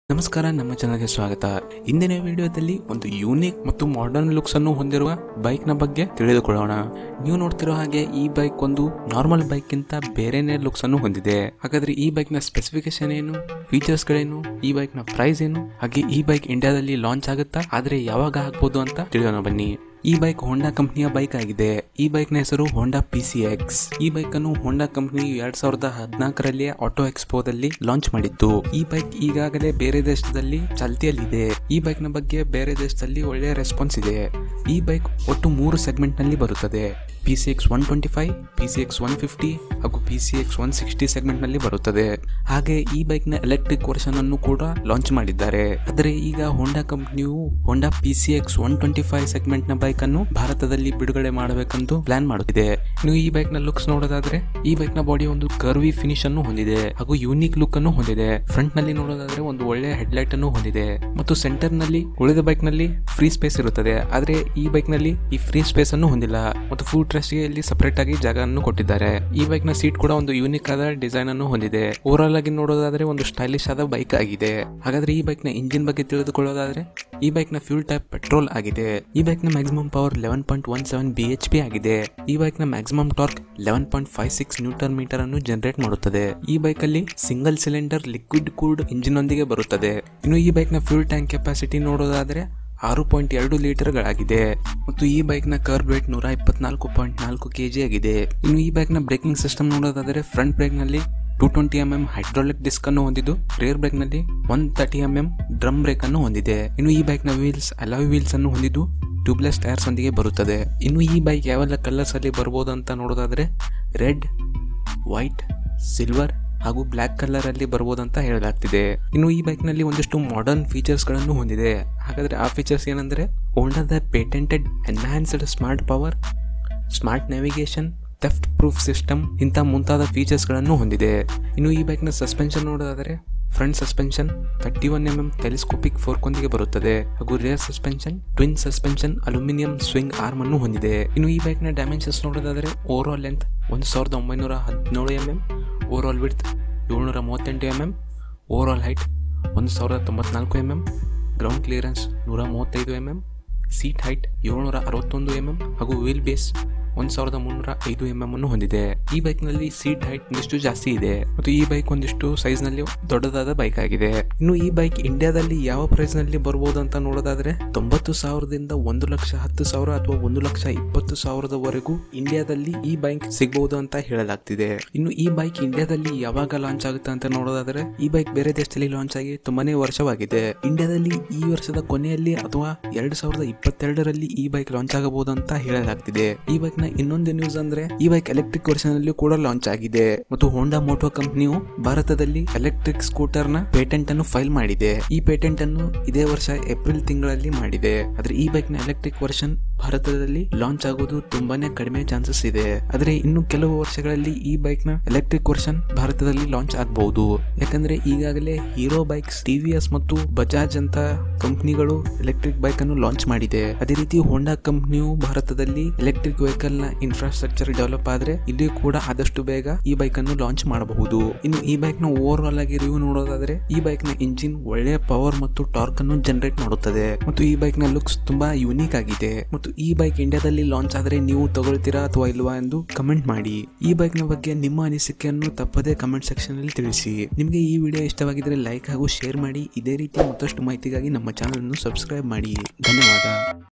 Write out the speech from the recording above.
ನಮಸ್ಕಾರ, ನಮ್ಮ ಚಾನಲ್ಗೆ ಸ್ವಾಗತ. ಇಂದಿನ ವಿಡಿಯೋದಲ್ಲಿ ಒಂದು ಯೂನಿಕ್ ಮತ್ತು ಮಾಡರ್ನ್ ಲುಕ್ಸ್ ಅನ್ನು ಹೊಂದಿರುವ ಬೈಕ್ ನ ಬಗ್ಗೆ ತಿಳಿದುಕೊಳ್ಳೋಣ. ನೀವು ನೋಡ್ತಿರೋ ಹಾಗೆ ಈ ಬೈಕ್ ಒಂದು ನಾರ್ಮಲ್ ಬೈಕ್ ಗಿಂತ ಬೇರೆನೇ ಲುಕ್ಸ್ ಅನ್ನು ಹೊಂದಿದೆ. ಹಾಗಾದ್ರೆ ಈ ಬೈಕ್ ನ ಸ್ಪೆಸಿಫಿಕೇಶನ್ ಏನು, ಫೀಚರ್ಸ್ ಗಳೇನು, ಈ ಬೈಕ್ ನ ಪ್ರೈಸ್ ಏನು, ಹಾಗೆ ಈ ಬೈಕ್ ಇಂಡಿಯಾದಲ್ಲಿ ಲಾಂಚ್ ಆಗುತ್ತಾ, ಆದ್ರೆ ಯಾವಾಗ ಆಗ್ಬೋದು ಅಂತ ತಿಳಿಯೋಣ ಬನ್ನಿ. ಈ ಬೈಕ್ ಹೋಂಡಾ ಕಂಪನಿಯ ಬೈಕ್ ಆಗಿದೆ. ಈ ಬೈಕ್ ನ ಹೆಸರು ಹೋಂಡಾ PCX. ಈ ಬೈಕ್ ಅನ್ನು ಹೋಂಡಾ ಕಂಪನಿ 2014ರಲ್ಲಿ ಆಟೋ ಎಕ್ಸ್ಪೋದಲ್ಲಿ ಲಾಂಚ್ ಮಾಡಿತ್ತು. ಈ ಬೈಕ್ ಈಗಾಗಲೇ ಬೇರೆ ದೇಶದಲ್ಲಿ ಚಾಲ್ತಿಯಲ್ಲಿದೆ. ಈ ಬೈಕ್ ನ ಬಗ್ಗೆ ಬೇರೆ ದೇಶದಲ್ಲಿ ಒಳ್ಳೆಯ ರೆಸ್ಪಾನ್ಸ್ ಇದೆ. ಈ ಬೈಕ್ ಒಟ್ಟು 3 ಸೆಗ್ಮೆಂಟ್ ನಲ್ಲಿ ಬರುತ್ತದೆ. PCX 125, PCX 150 ಹಾಗೂ PCX 160 ಸೆಗ್ಮೆಂಟ್ ನಲ್ಲಿ ಬರುತ್ತದೆ. ಹಾಗೆ ಈ ಬೈಕ್ ನ ಎಲೆಕ್ಟ್ರಿಕ್ ವರ್ಷನ್ ಅನ್ನು ಕೂಡ ಲಾಂಚ್ ಮಾಡಿದ್ದಾರೆ. ಆದರೆ ಈಗ ಹೋಂಡಾ ಕಂಪನಿಯು ಹೋಂಡಾ PCX 125 ಸೆಗ್ಮೆಂಟ್ ನ ಬೈಕ್ ಅನ್ನು ಭಾರತದಲ್ಲಿ ಬಿಡುಗಡೆ ಮಾಡಬೇಕೆಂದು ಪ್ಲಾನ್ ಮಾಡುತ್ತಿದೆ. ಇನ್ನು ಈ ಬೈಕ್ ನ ಲುಕ್ಸ್ ನೋಡೋದಾದ್ರೆ ಈ ಬೈಕ್ ನ ಬಾಡಿ ಒಂದು ಕರ್ವಿ ಫಿನಿಶ್ ಅನ್ನು ಹೊಂದಿದೆ ಹಾಗೂ ಯೂನಿಕ್ ಲುಕ್ ಅನ್ನು ಹೊಂದಿದೆ. ಫ್ರಂಟ್ ನಲ್ಲಿ ನೋಡೋದಾದ್ರೆ ಒಂದು ಒಳ್ಳೆಯ ಹೆಡ್ಲೈಟ್ ಅನ್ನು ಹೊಂದಿದೆ ಮತ್ತು ಸೆಂಟರ್ ನಲ್ಲಿ ಉಳಿದ ಬೈಕ್ ನಲ್ಲಿ ಫ್ರೀ ಸ್ಪೇಸ್ ಇರುತ್ತದೆ. ಆದ್ರೆ ಈ ಬೈಕ್ ನಲ್ಲಿ ಈ ಫ್ರೀ ಸ್ಪೇಸ್ ಅನ್ನು ಹೊಂದಿಲ್ಲ ಮತ್ತು ಫುಡ್ ರೆಸ್ಟ್ ಗೆ ಇಲ್ಲಿ ಸಪರೇಟ್ ಆಗಿ ಜಾಗ ಅನ್ನು ಕೊಟ್ಟಿದ್ದಾರೆ. ಈ ಬೈಕ್ ನ ಸೀಟ್ ಕೂಡ ಒಂದು ಯೂನಿಕ್ ಆದ ಡಿಸೈನ್ ಅನ್ನು ಹೊಂದಿದೆ. ಓವರ್ ಆಗಿ ನೋಡೋದಾದ್ರೆ ಒಂದು ಸ್ಟೈಲಿಶ್ ಆದ ಬೈಕ್ ಆಗಿದೆ. ಹಾಗಾದ್ರೆ ಈ ಬೈಕ್ ನ ಇಂಜಿನ್ ಬಗ್ಗೆ ತಿಳಿದುಕೊಳ್ಳೋದಾದ್ರೆ ಈ ಬೈಕ್ ನ ಫ್ಯೂಲ್ ಟೈಪ್ ಪೆಟ್ರೋಲ್ ಆಗಿದೆ. ಈ ಬೈಕ್ ನ ಮ್ಯಾಕ್ಸಿಮಮ್ ಪವರ್ 11.17 bhp ಆಗಿದೆ. ಈ ಬೈಕ್ ನ ಮ್ಯಾಕ್ಸಿಮಮ್ ಟಾರ್ಕ್ 11.56 ನ್ಯೂಟನ್ ಮೀಟರ್ ಅನ್ನು ಜನರೇಟ್ ಮಾಡುತ್ತದೆ. ಈ ಬೈಕ್ ಅಲ್ಲಿ single cylinder liquid cooled engine ಒಂದಿಗೆ ಬರುತ್ತದೆ. ಇನ್ನು ಈ ಬೈಕ್ ನ ಫ್ಯೂಲ್ ಟ್ಯಾಂಕ್ ಕೆಪಾಸಿಟಿ ನೋಡೋದಾದ್ರೆ 6.2 ಲೀಟರ್ಗಳಾಗಿದೆ ಮತ್ತು ಈ ಬೈಕ್ ನ ಕರ್ಬ್ ವೇಟ್ 124.4 kg ಆಗಿದೆ. ಇನ್ನು ಈ ಬೈಕ್ ನ ಬ್ರೇಕಿಂಗ್ ಸಿಸ್ಟಮ್ ನೋಡೋದಾದ್ರೆ ಫ್ರಂಟ್ ಬ್ರೇಕ್ ನಲ್ಲಿ 220 mm ಹೈಡ್ರಾಲಿಕ್ ಡಿಸ್ಕ್ ಅನ್ನು ಹೊಂದಿದ್ದು, ರೇರ್ ಬ್ರೇಕ್ ನಲ್ಲಿ 130 mm ಡ್ರಮ್ ಬ್ರೇಕ್ ಅನ್ನು ಹೊಂದಿದೆ. ಇನ್ನು ಈ ಬೈಕ್ ನ ವೀಲ್ಸ್ ಅಲಾಯ್ ವೀಲ್ಸ್ ಅನ್ನು ಹೊಂದಿದ್ದು ಟ್ಯೂಬ್ಲೆಸ್ ಟೈರ್ಸ್ ಒಂದಿಗೆ ಬರುತ್ತದೆ. ಇನ್ನು ಈ ಬೈಕ್ ಯಾವೆಲ್ಲ ಕಲರ್ಸ್ ಅಲ್ಲಿ ಬರಬಹುದು ಅಂತ ನೋಡೋದಾದ್ರೆ ರೆಡ್, ವೈಟ್, ಸಿಲ್ವರ್ ಹಾಗೂ ಬ್ಲಾಕ್ ಕಲರ್ ಅಲ್ಲಿ ಬರಬಹುದಂತ ಹೇಳಲಾಗ್ತಿದೆ. ಇನ್ನು ಈ ಬೈಕ್ ನಲ್ಲಿ ಒಂದಿಷ್ಟು ಮಾಡರ್ನ್ ಫೀಚರ್ಸ್ ಗಳನ್ನು ಹೊಂದಿದೆ. ಹಾಗಾದ್ರೆ ಆ ಫೀಚರ್ಸ್ ಏನಂದ್ರೆ ಹೋಂಡಾದ patented enhanced smart power, smart navigation, theft proof system ಇಂಥ ಮುಂತಾದ ಫೀಚರ್ಸ್ ಗಳನ್ನು ಹೊಂದಿದೆ. ಇನ್ನು ಈ ಬೈಕ್ ನ ಸಸ್ಪೆನ್ಷನ್ ನೋಡೋದಾದ್ರೆ front suspension 31 mm telescopic fork ಒಂದಿಗೆ ಬರುತ್ತದೆ ಹಾಗೂ rear suspension twin suspension aluminium swing arm ಅನ್ನು ಹೊಂದಿದೆ. ಇನ್ನು ಈ ಬೈಕ್ ನ ಡೈಮೆನ್ಷನ್ಸ್ ನೋಡೋದಾದ್ರೆ overall length 1917 mm, overall width 738 mm, overall height 1094 mm, ground clearance 135 mm, seat height 761 mm ಹಾಗೂ ವೀಲ್ ಬೇಸ್ 1305 mm ಅನ್ನು ಹೊಂದಿದೆ. ಈ ಬೈಕ್ ನಲ್ಲಿ ಸೀಟ್ ಹೈಟ್ ಒಂದಿಷ್ಟು ಜಾಸ್ತಿ ಇದೆ ಮತ್ತು ಈ ಬೈಕ್ ಒಂದಿಷ್ಟು ಸೈಜ್ ನಲ್ಲಿ ದೊಡ್ಡದಾದ ಬೈಕ್ ಆಗಿದೆ. ಇನ್ನು ಈ ಬೈಕ್ ಇಂಡಿಯಾದಲ್ಲಿ ಯಾವ ಪ್ರೈಸ್ ನಲ್ಲಿ ಬರಬಹುದು ಅಂತ ನೋಡೋದಾದ್ರೆ 90,000ದಿಂದ 1,10,000 ಅಥವಾ 1,20,000ವರೆಗೂ ಇಂಡಿಯಾದಲ್ಲಿ ಈ ಬೈಕ್ ಸಿಗಬಹುದು ಅಂತ ಹೇಳಲಾಗ್ತಿದೆ. ಇನ್ನು ಈ ಬೈಕ್ ಇಂಡಿಯಾದಲ್ಲಿ ಯಾವಾಗ ಲಾಂಚ್ ಆಗುತ್ತೆ ಅಂತ ನೋಡೋದಾದ್ರೆ ಈ ಬೈಕ್ ಬೇರೆ ದೇಶದಲ್ಲಿ ಲಾಂಚ್ ಆಗಿ ತುಂಬಾನೇ ವರ್ಷವಾಗಿದೆ. ಇಂಡಿಯಾದಲ್ಲಿ ಈ ವರ್ಷದ ಕೊನೆಯಲ್ಲಿ ಅಥವಾ 2022ರಲ್ಲಿ ಈ ಬೈಕ್ ಲಾಂಚ್ ಆಗಬಹುದು ಅಂತ ಹೇಳಲಾಗ್ತಿದೆ. ಈ ಬೈಕ್ ನ ಇನ್ನೊಂದು ನ್ಯೂಸ್ ಅಂದ್ರೆ ಈ ಬೈಕ್ ಎಲೆಕ್ಟ್ರಿಕ್ ವರ್ಷನ್ ಅಲ್ಲಿ ಕೂಡ ಲಾಂಚ್ ಆಗಿದೆ ಮತ್ತು ಹೋಂಡಾ ಮೋಟೋ ಕಂಪನಿಯು ಭಾರತದಲ್ಲಿ ಎಲೆಕ್ಟ್ರಿಕ್ ಸ್ಕೂಟರ್ ನ ಪೇಟೆಂಟ್ ಅನ್ನು ಫೈಲ್ ಮಾಡಿದೆ. ಈ ಪೇಟೆಂಟ್ ಅನ್ನು ಇದೇ ವರ್ಷ ಏಪ್ರಿಲ್ ತಿಂಗಳಲ್ಲಿ ಮಾಡಿದೆ. ಆದ್ರೆ ಈ ಬೈಕ್ ನ ಎಲೆಕ್ಟ್ರಿಕ್ ವರ್ಷನ್ ಭಾರತದಲ್ಲಿ ಲಾಂಚ್ ಆಗೋದು ತುಂಬಾನೇ ಕಡಿಮೆ ಚಾನ್ಸಸ್ ಇದೆ. ಆದ್ರೆ ಇನ್ನು ಕೆಲವು ವರ್ಷಗಳಲ್ಲಿ ಈ ಬೈಕ್ ನ ಎಲೆಕ್ಟ್ರಿಕ್ ವರ್ಷನ್ ಭಾರತದಲ್ಲಿ ಲಾಂಚ್ ಆಗಬಹುದು. ಯಾಕಂದ್ರೆ ಈಗಾಗಲೇ ಹೀರೋ ಬೈಕ್ಸ್, TVS ಮತ್ತು ಬಜಾಜ್ ಅಂತ ಕಂಪನಿಗಳು ಎಲೆಕ್ಟ್ರಿಕ್ ಬೈಕ್ ಅನ್ನು ಲಾಂಚ್ ಮಾಡಿದೆ. ಅದೇ ರೀತಿ ಹೋಂಡಾ ಕಂಪನಿಯು ಭಾರತದಲ್ಲಿ ಎಲೆಕ್ಟ್ರಿಕ್ ವೆಹಿಕಲ್ ನ ಇನ್ಫ್ರಾಸ್ಟ್ರಕ್ಚರ್ ಡೆವಲಪ್ ಆದ್ರೆ ಇಲ್ಲಿ ಕೂಡ ಆದಷ್ಟು ಬೇಗ ಈ ಬೈಕ್ ಅನ್ನು ಲಾಂಚ್ ಮಾಡಬಹುದು. ಇನ್ನು ಈ ಬೈಕ್ ನ ಓವರ್ ಆಲ್ ಆಗಿ ರಿವ್ಯೂ ನೋಡೋದಾದ್ರೆ ಈ ಬೈಕ್ ನ ಇಂಜಿನ್ ಒಳ್ಳೆಯ ಪವರ್ ಮತ್ತು ಟಾರ್ಕ್ ಅನ್ನು ಜನರೇಟ್ ಮಾಡುತ್ತದೆ ಮತ್ತು ಈ ಬೈಕ್ ನ ಲುಕ್ಸ್ ತುಂಬಾ ಯೂನಿಕ್ ಆಗಿದೆ. ಮತ್ತು ಈ ಬೈಕ್ ಇಂಡಿಯಾದಲ್ಲಿ ಲಾಂಚ್ ಆದ್ರೆ ನೀವು ತಗೊಳ್ತೀರಾ ಅಥವಾ ಇಲ್ವಾ ಎಂದು ಕಮೆಂಟ್ ಮಾಡಿ. ಈ ಬೈಕ್ ನ ಬಗ್ಗೆ ನಿಮ್ಮ ಅನಿಸಿಕೆಯನ್ನು ತಪ್ಪದೇ ಕಮೆಂಟ್ ಸೆಕ್ಷನ್ ಅಲ್ಲಿ ತಿಳಿಸಿ. ನಿಮಗೆ ಈ ವಿಡಿಯೋ ಇಷ್ಟವಾಗಿದ್ರೆ ಲೈಕ್ ಹಾಗೂ ಶೇರ್ ಮಾಡಿ. ಇದೇ ರೀತಿ ಮತ್ತಷ್ಟು ಮಾಹಿತಿಗಾಗಿ ನಮ್ಮ ಚಾನಲ್ ಅನ್ನು ಸಬ್ಸ್ಕ್ರೈಬ್ ಮಾಡಿ. ಧನ್ಯವಾದ.